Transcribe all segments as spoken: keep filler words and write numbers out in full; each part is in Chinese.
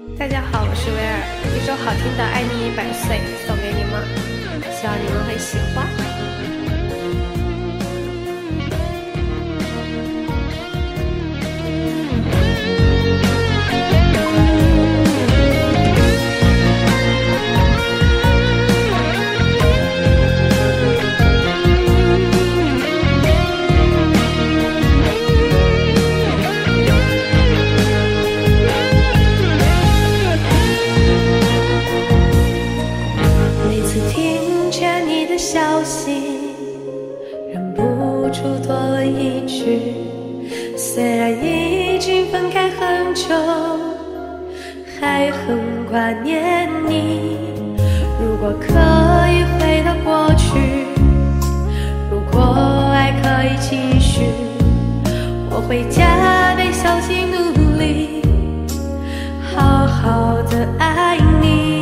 大家好，我是威尔，一首好听的《爱你一百岁》送给你们，希望你们会喜欢。消息忍不住多问一句，虽然已经分开很久，还很挂念你。如果可以回到过去，如果爱可以继续，我会加倍小心努力，好好的爱你。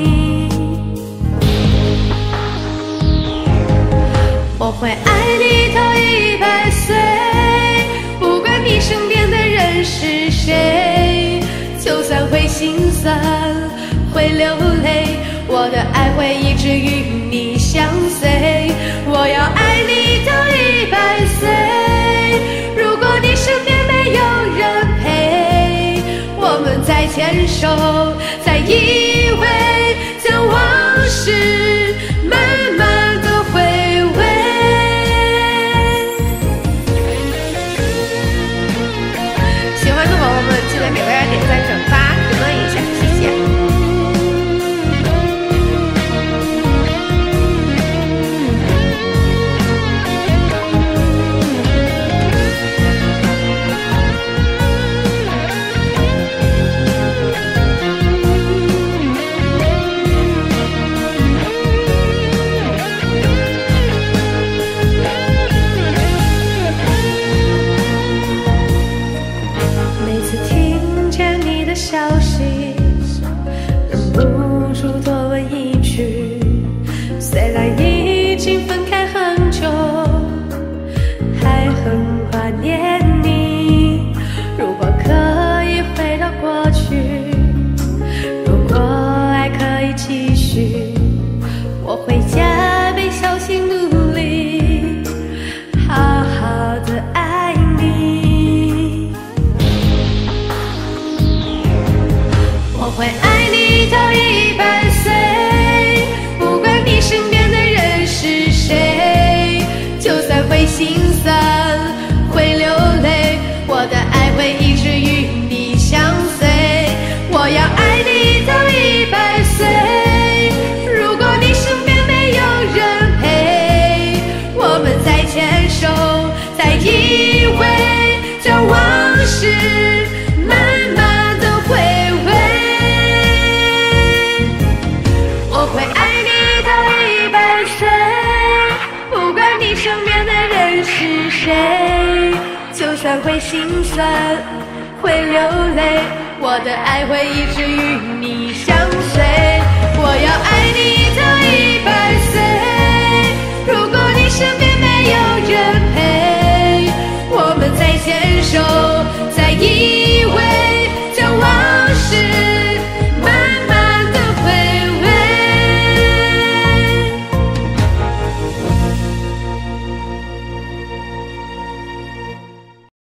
我会爱你到一百岁，不管你身边的人是谁，就算会心酸会流泪，我的爱会一直与你相随。我要爱你到一百岁，如果你身边没有人陪，我们再牵手再依偎，将往事慢慢的回味。记得给大家点赞转发评论一下，谢谢。消息忍不住多问一句，虽然已经分开很久，还很挂念你。如果可以回到过去，如果爱可以继续，我会加倍小心努力，好好的爱你。我会爱你到一百岁，不管你身边的人是谁，就算会心酸会流泪，我的爱会一直与你相随。我要爱你到一百岁，如果你身边没有人陪，我们再牵手再依偎，将往事慢慢的回味。我会爱你到一百岁，不管你身边的人是谁，就算会心酸会流泪，我的爱会一直与你相